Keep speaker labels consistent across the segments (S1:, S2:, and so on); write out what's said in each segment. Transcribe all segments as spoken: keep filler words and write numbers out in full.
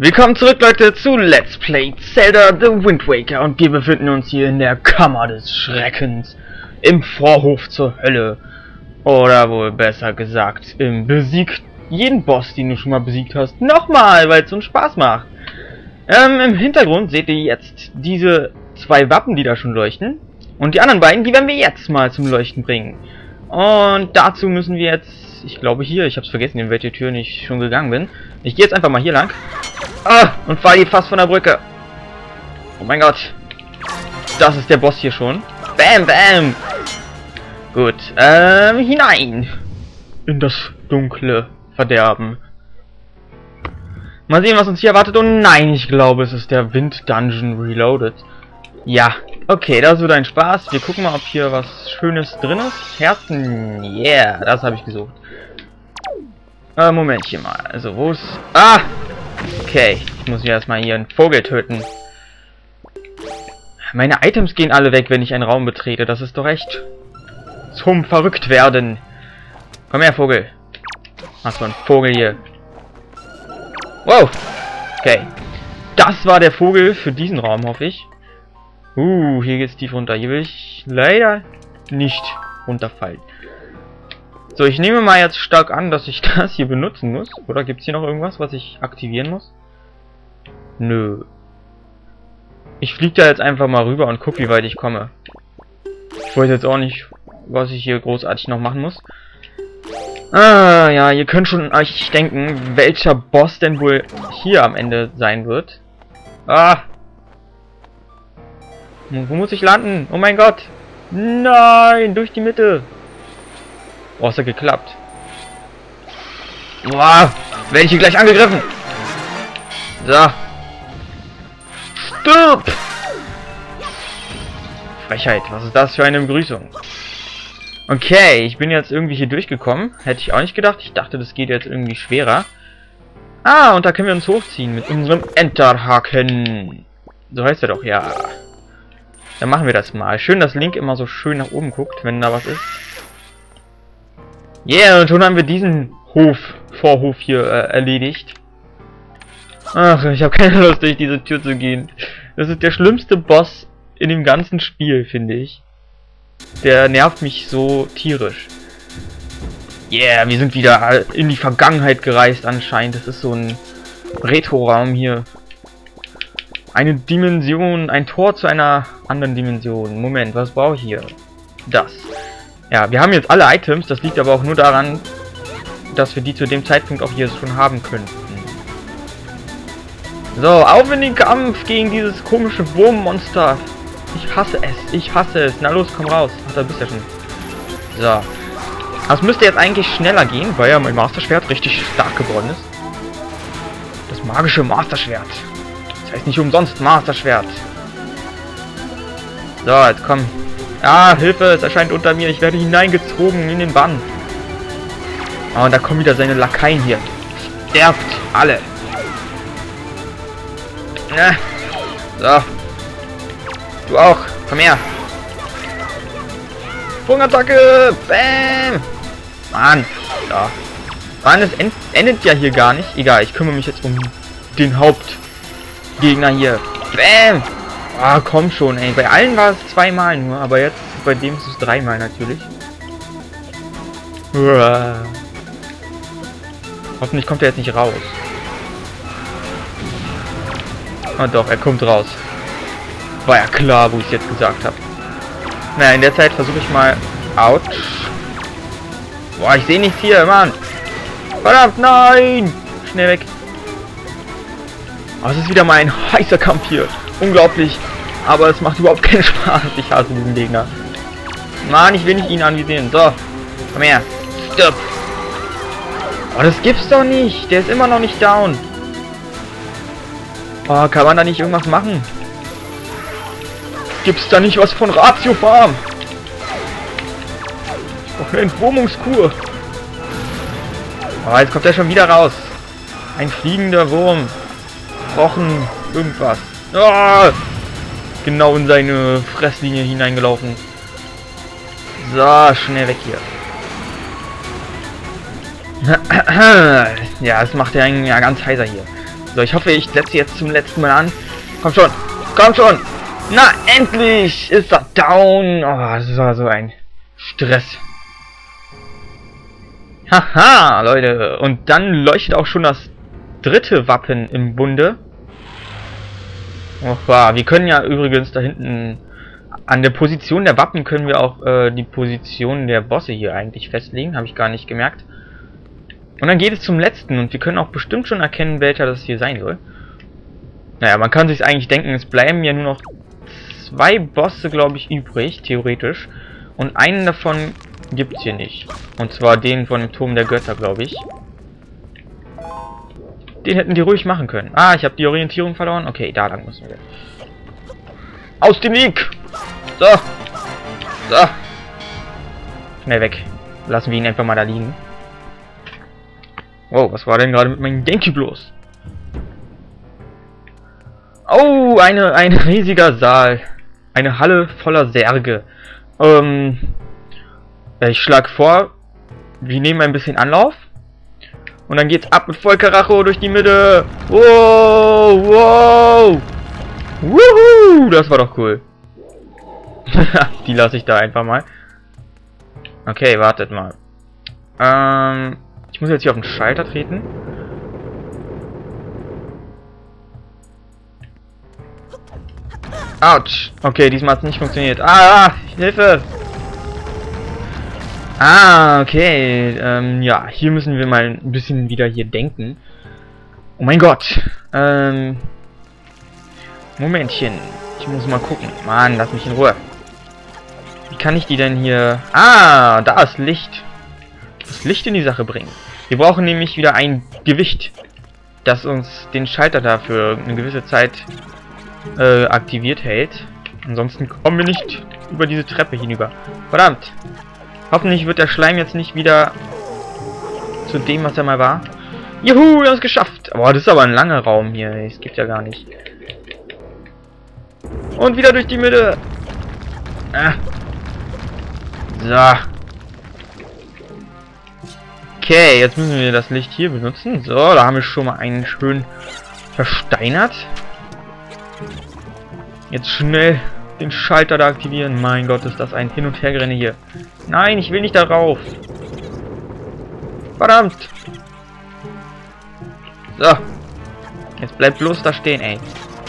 S1: Willkommen zurück, Leute, zu Let's Play Zelda The Wind Waker und wir befinden uns hier in der Kammer des Schreckens, im Vorhof zur Hölle, oder wohl besser gesagt, im Besieg jeden Boss, den du schon mal besiegt hast, nochmal, weil es uns Spaß macht. Ähm, im Hintergrund seht ihr jetzt diese zwei Wappen, die da schon leuchten, und die anderen beiden, die werden wir jetzt mal zum Leuchten bringen. Und dazu müssen wir jetzt, ich glaube hier, ich habe es vergessen, in welche Tür ich schon gegangen bin. Ich gehe jetzt einfach mal hier lang. Ah, und fall hier fast von der Brücke. Oh mein Gott. Das ist der Boss hier schon. Bam, bam. Gut, ähm, hinein. In das dunkle Verderben. Mal sehen, was uns hier erwartet. Oh nein, ich glaube, es ist der Wind Dungeon Reloaded. Ja, okay, das wird ein Spaß. Wir gucken mal, ob hier was Schönes drin ist. Herzen, yeah, das habe ich gesucht. Äh, Momentchen mal. Also, wo ist... Ah! Okay, ich muss hier erstmal hier einen Vogel töten. Meine Items gehen alle weg, wenn ich einen Raum betrete. Das ist doch echt zum Verrücktwerden. Komm her, Vogel. Was für ein Vogel hier. Wow! Okay. Das war der Vogel für diesen Raum, hoffe ich. Uh, hier geht's tief runter. Hier will ich leider nicht runterfallen. So, ich nehme mal jetzt stark an, dass ich das hier benutzen muss. Oder gibt es hier noch irgendwas, was ich aktivieren muss? Nö. Ich fliege da jetzt einfach mal rüber und gucke, wie weit ich komme. Ich weiß jetzt auch nicht, was ich hier großartig noch machen muss. Ah, ja, ihr könnt schon euch denken, welcher Boss denn wohl hier am Ende sein wird. Ah! Wo muss ich landen? Oh mein Gott! Nein, durch die Mitte! Oh, ist ja geklappt. Boah, werde ich hier gleich angegriffen. So. Stirb! Frechheit, was ist das für eine Begrüßung? Okay, ich bin jetzt irgendwie hier durchgekommen. Hätte ich auch nicht gedacht. Ich dachte, das geht jetzt irgendwie schwerer. Ah, und da können wir uns hochziehen mit unserem Enterhaken. So heißt er doch, ja. Dann machen wir das mal. Schön, dass Link immer so schön nach oben guckt, wenn da was ist. Yeah, und schon haben wir diesen Hof, Vorhof hier äh, erledigt. Ach, ich habe keine Lust, durch diese Tür zu gehen. Das ist der schlimmste Boss in dem ganzen Spiel, finde ich. Der nervt mich so tierisch. Yeah, wir sind wieder in die Vergangenheit gereist anscheinend. Das ist so ein Retro-Raum hier. Eine Dimension, ein Tor zu einer anderen Dimension. Moment, was brauche ich hier? Das. Ja, wir haben jetzt alle Items, das liegt aber auch nur daran, dass wir die zu dem Zeitpunkt auch hier schon haben könnten. So, auf in den Kampf gegen dieses komische Wurmmonster. Ich hasse es, ich hasse es. Na los, komm raus. Ach, da bist du ja schon. So. Das müsste jetzt eigentlich schneller gehen, weil ja mein Master-Schwert richtig stark geworden ist. Das magische Master-Schwert. Das heißt nicht umsonst Master-Schwert. So, jetzt komm. Ah, Hilfe, es erscheint unter mir. Ich werde hineingezogen in den Bann. Oh, und da kommen wieder seine Lakaien hier. Sterbt alle. Ne? So. Du auch. Komm her. Sprungattacke. Bam. Mann. So. Mann, es endet ja hier gar nicht. Egal, ich kümmere mich jetzt um den Hauptgegner hier. Bam. Ah, komm schon, ey. Bei allen war es zweimal nur, aber jetzt bei dem ist es dreimal natürlich. Uah. Hoffentlich kommt er jetzt nicht raus. Oh doch, er kommt raus. War ja klar, wo ich es jetzt gesagt habe. Naja, in der Zeit versuche ich mal... Autsch. Boah, ich sehe nichts hier, Mann. Verdammt, nein! Schnell weg. Oh, es ist wieder mal ein heißer Kampf hier. Unglaublich. Aber es macht überhaupt keinen Spaß. Ich hasse diesen Gegner. Mann, ich will nicht ihn anvisieren. So. Komm her. Stirb. Oh, das gibt's doch nicht. Der ist immer noch nicht down. Oh, kann man da nicht irgendwas machen? Gibt's da nicht was von Ratio Farm? Oh, eine Entwurmungskur. Oh, jetzt kommt er schon wieder raus. Ein fliegender Wurm. Rochen. Irgendwas. Oh, genau in seine Fresslinie hineingelaufen. So, schnell weg hier. Ja, das macht ja einen ja ganz heiser hier. So, ich hoffe, ich setze jetzt zum letzten Mal an. Komm schon! Komm schon! Na, endlich ist er down! Oh, das war so ein Stress. Haha, Leute. Und dann leuchtet auch schon das dritte Wappen im Bunde. Oh, wow. Wir können ja übrigens da hinten... An der Position der Wappen können wir auch äh, die Position der Bosse hier eigentlich festlegen. Habe ich gar nicht gemerkt. Und dann geht es zum letzten. Und wir können auch bestimmt schon erkennen, welcher das hier sein soll. Naja, man kann sich eigentlich denken, es bleiben ja nur noch zwei Bosse, glaube ich, übrig, theoretisch. Und einen davon gibt es hier nicht. Und zwar den von dem Turm der Götter, glaube ich. Den hätten die ruhig machen können. Ah, ich habe die Orientierung verloren. Okay, da lang müssen wir. Aus dem Weg! So. So. Schnell weg. Lassen wir ihn einfach mal da liegen. Wow, was war denn gerade mit meinem Gamecube los? Oh, eine, ein riesiger Saal. Eine Halle voller Särge. Ähm, ich schlage vor, wir nehmen ein bisschen Anlauf. Und dann geht's ab mit Vollkaracho durch die Mitte. Wow, wow. Wuhu, das war doch cool. Die lasse ich da einfach mal. Okay, wartet mal. Ähm, ich muss jetzt hier auf den Schalter treten. Autsch. Okay, diesmal hat es nicht funktioniert. Ah, Hilfe! Ah, okay. Ähm, ja, hier müssen wir mal ein bisschen wieder hier denken. Oh mein Gott. Ähm, Momentchen. Ich muss mal gucken. Mann, lass mich in Ruhe. Wie kann ich die denn hier... Ah, da ist Licht. Das Licht in die Sache bringen. Wir brauchen nämlich wieder ein Gewicht, das uns den Schalter dafür eine gewisse Zeit äh, aktiviert hält. Ansonsten kommen wir nicht über diese Treppe hinüber. Verdammt. Hoffentlich wird der Schleim jetzt nicht wieder zu dem, was er mal war. Juhu, wir haben es geschafft. Boah, das ist aber ein langer Raum hier. Es gibt ja gar nicht. Und wieder durch die Mitte. Ah. So. Okay, jetzt müssen wir das Licht hier benutzen. So, da haben wir schon mal einen schön versteinert. Jetzt schnell den Schalter da aktivieren. Mein Gott, ist das ein Hin- und Hergerenne hier. Nein, ich will nicht darauf. Verdammt. So. Jetzt bleibt bloß da stehen, ey.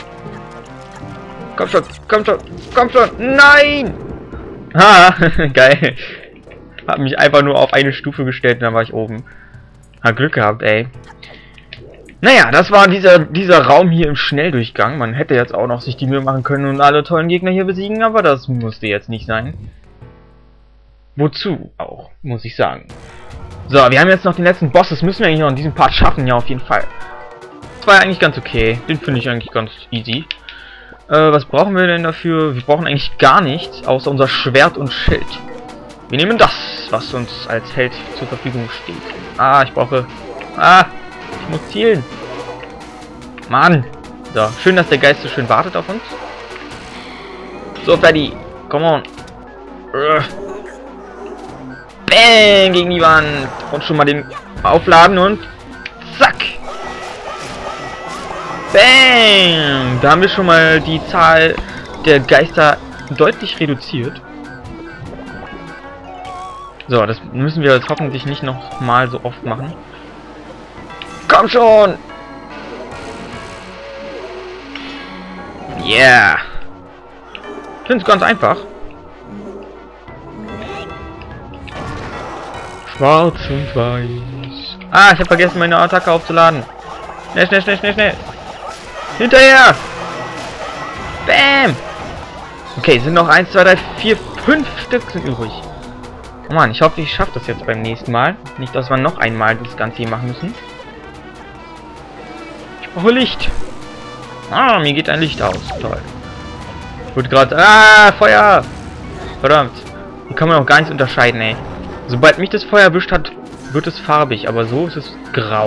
S1: Komm schon, komm schon, komm schon. Nein! Ha, geil. Hab mich einfach nur auf eine Stufe gestellt und dann war ich oben. Hat Glück gehabt, ey. Naja, das war dieser, dieser Raum hier im Schnelldurchgang. Man hätte jetzt auch noch sich die Mühe machen können und alle tollen Gegner hier besiegen, aber das musste jetzt nicht sein. Wozu auch, muss ich sagen. So, wir haben jetzt noch den letzten Boss. Das müssen wir eigentlich noch in diesem Part schaffen, ja, auf jeden Fall. Das war eigentlich ganz okay. Den finde ich eigentlich ganz easy. Äh, was brauchen wir denn dafür? Wir brauchen eigentlich gar nichts, außer unser Schwert und Schild. Wir nehmen das, was uns als Held zur Verfügung steht. Ah, ich brauche... Ah, ich muss zielen. Mann. So, schön, dass der Geist so schön wartet auf uns. So, Freddy. Come on. Bang, gegen die Wand. Und schon mal den aufladen und... Zack. Bang. Da haben wir schon mal die Zahl der Geister deutlich reduziert. So, das müssen wir jetzt hoffentlich nicht noch mal so oft machen. Komm schon! Yeah! Ich finde es ganz einfach. Schwarz und weiß. Ah, ich habe vergessen, meine Attacke aufzuladen. Schnell, schnell, schnell, schnell, schnell. Hinterher! Bam! Okay, sind noch eins, zwei, drei, vier, fünf Stück sind übrig. Oh Mann, ich hoffe, ich schaffe das jetzt beim nächsten Mal. Nicht, dass wir noch einmal das Ganze hier machen müssen. Ich brauche Licht. Ah, mir geht ein Licht aus. Toll. Wird gerade... Ah, Feuer! Verdammt. Hier kann man auch gar nichts unterscheiden, ey. Sobald mich das Feuer erwischt hat, wird es farbig. Aber so ist es grau.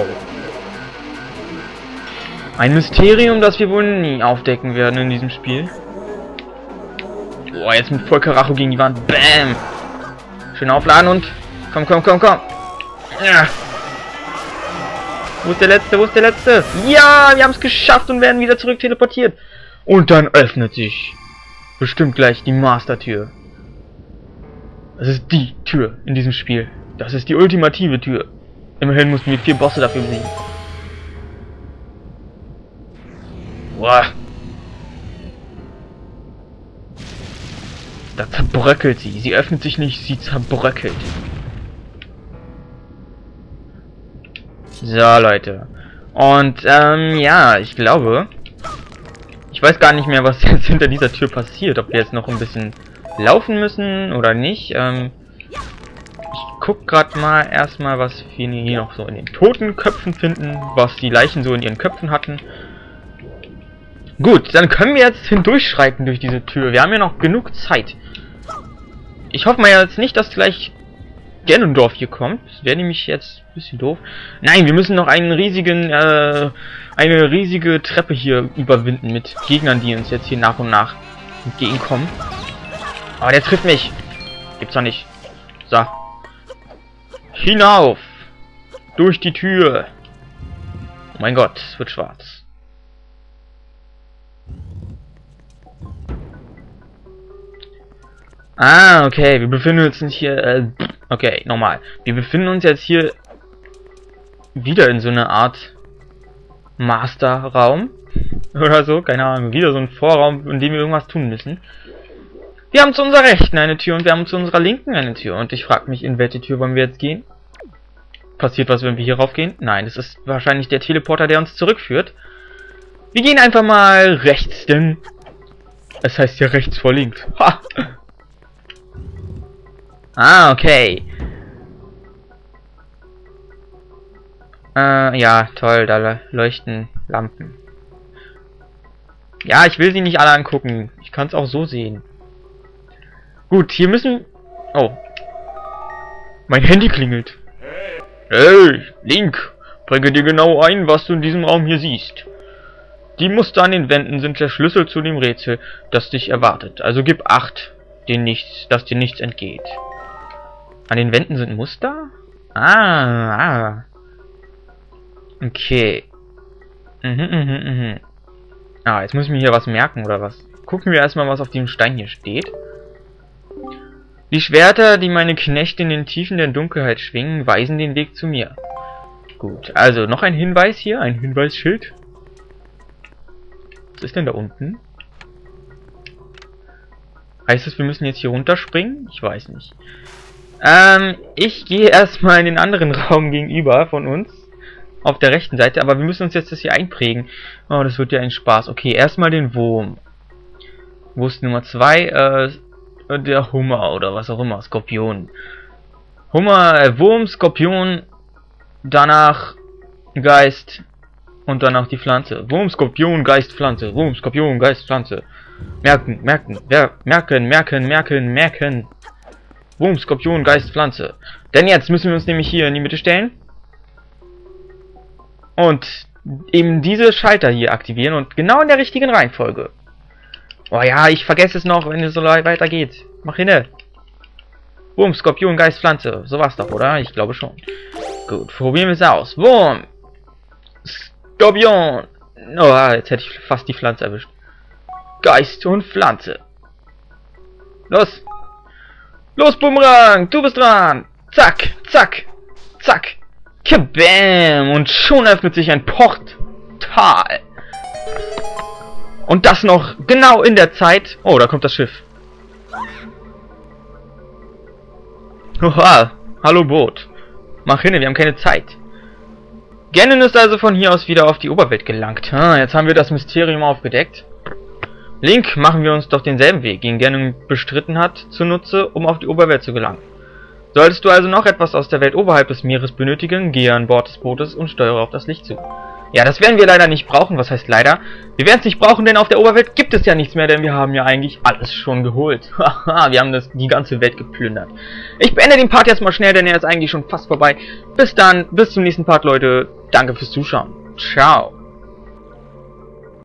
S1: Ein Mysterium, das wir wohl nie aufdecken werden in diesem Spiel. Boah, jetzt mit Vollkaracho gegen die Wand. Bam! Schön aufladen und... Komm, komm, komm, komm! Ja. Wo ist der Letzte? Wo ist der Letzte? Ja, wir haben es geschafft und werden wieder zurück teleportiert. Und dann öffnet sich bestimmt gleich die Mastertür. Das ist die Tür in diesem Spiel. Das ist die ultimative Tür. Immerhin mussten wir vier Bosse dafür besiegen. Boah. Da zerbröckelt sie. Sie öffnet sich nicht, sie zerbröckelt. So, Leute. Und, ähm, ja, ich glaube... Ich weiß gar nicht mehr, was jetzt hinter dieser Tür passiert. Ob wir jetzt noch ein bisschen laufen müssen oder nicht. Ähm, ich guck gerade mal erstmal, was wir hier noch so in den Totenköpfen finden. Was die Leichen so in ihren Köpfen hatten. Gut, dann können wir jetzt hindurchschreiten durch diese Tür. Wir haben ja noch genug Zeit. Ich hoffe mal jetzt nicht, dass gleich Ganondorf hier kommt. Das wäre nämlich jetzt ein bisschen doof. Nein, wir müssen noch einen riesigen, äh, eine riesige Treppe hier überwinden mit Gegnern, die uns jetzt hier nach und nach entgegenkommen. Aber der trifft mich. Gibt's doch nicht. So. Hinauf. Durch die Tür. Oh mein Gott, es wird schwarz. Ah, okay, wir befinden uns nicht hier, äh, okay, nochmal. Wir befinden uns jetzt hier wieder in so einer Art Masterraum oder so, keine Ahnung, wieder so ein Vorraum, in dem wir irgendwas tun müssen. Wir haben zu unserer Rechten eine Tür und wir haben zu unserer Linken eine Tür und ich frage mich, in welche Tür wollen wir jetzt gehen? Passiert was, wenn wir hier raufgehen? Nein, das ist wahrscheinlich der Teleporter, der uns zurückführt. Wir gehen einfach mal rechts, denn es heißt ja rechts vor links. Ha! Ah, okay. Äh, ja, toll, da leuchten Lampen. Ja, ich will sie nicht alle angucken. Ich kann es auch so sehen. Gut, hier müssen... Oh. Mein Handy klingelt. Hey, Link, bringe dir genau ein, was du in diesem Raum hier siehst. Die Muster an den Wänden sind der Schlüssel zu dem Rätsel, das dich erwartet. Also gib Acht, dir nichts, dass dir nichts entgeht. An den Wänden sind Muster? Ah, ah. Okay. Mhm, mhm, mhm. Ah, jetzt muss ich mir hier was merken, oder was? Gucken wir erstmal, was auf dem Stein hier steht. Die Schwerter, die meine Knechte in den Tiefen der Dunkelheit schwingen, weisen den Weg zu mir. Gut, also noch ein Hinweis hier, ein Hinweisschild. Was ist denn da unten? Heißt es, wir müssen jetzt hier runterspringen? Ich weiß nicht. Ähm, ich gehe erstmal in den anderen Raum gegenüber von uns. Auf der rechten Seite, aber wir müssen uns jetzt das hier einprägen. Oh, das wird ja ein Spaß. Okay, erstmal den Wurm. Wo ist Nummer zwei? Äh, der Hummer oder was auch immer. Skorpion. Hummer, äh, Wurm, Skorpion. Danach Geist. Und danach die Pflanze. Wurm, Skorpion, Geist, Pflanze. Wurm, Skorpion, Geist, Pflanze. Merken, merken, wer, merken, merken, merken, merken. Wurm, Skorpion, Geist, Pflanze. Denn jetzt müssen wir uns nämlich hier in die Mitte stellen. Und eben diese Schalter hier aktivieren und genau in der richtigen Reihenfolge. Oh ja, ich vergesse es noch, wenn es so weitergeht. Mach hin. Wurm, Skorpion, Geist, Pflanze. So war's doch, oder? Ich glaube schon. Gut, probieren wir es aus. Wurm. Skorpion. Oh, jetzt hätte ich fast die Pflanze erwischt. Geist und Pflanze. Los. Los, Bumerang. Du bist dran. Zack, zack, zack. Kabam! Und schon öffnet sich ein Portal. Und das noch genau in der Zeit... Oh, da kommt das Schiff. Oha, hallo Boot. Mach hin, wir haben keine Zeit. Ganon ist also von hier aus wieder auf die Oberwelt gelangt. Ah, jetzt haben wir das Mysterium aufgedeckt. Link, machen wir uns doch denselben Weg, den Ganon bestritten hat, zunutze, um auf die Oberwelt zu gelangen. Solltest du also noch etwas aus der Welt oberhalb des Meeres benötigen, gehe an Bord des Bootes und steuere auf das Licht zu. Ja, das werden wir leider nicht brauchen. Was heißt leider? Wir werden es nicht brauchen, denn auf der Oberwelt gibt es ja nichts mehr, denn wir haben ja eigentlich alles schon geholt. Haha, wir haben das, die ganze Welt geplündert. Ich beende den Part jetzt mal schnell, denn er ist eigentlich schon fast vorbei. Bis dann, bis zum nächsten Part, Leute. Danke fürs Zuschauen. Ciao.